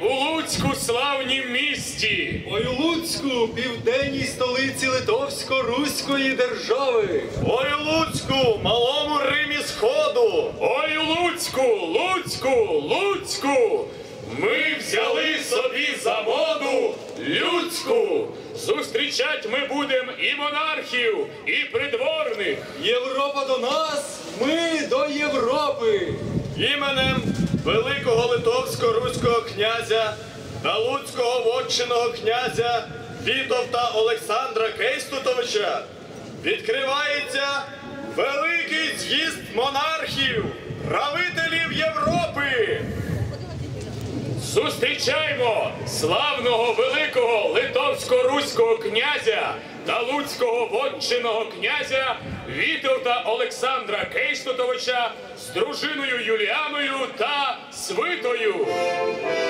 у Луцьку славнім місті. Ой, у Луцьку, південній столиці Литовсько-Руської держави. Ой, у Луцьку, малому Римі Сходу. Ой, у Луцьку, Луцьку, Луцьку, ми взяли собі за моду людську. Зустрічать ми будем і монархів, і придворних. Європа до нас, ми до Європи. Іменем великого литовсько-руського князя та луцького вотчинного князя Вітовта Олександра Кейстутовича відкривається великий з'їзд монархів, правителів Європи. Зустрічаємо славного великого литовсько-руського князя та луцького вотчинного князя Вітовта Олександра Кейстутовича з дружиною Юліаною та свитою.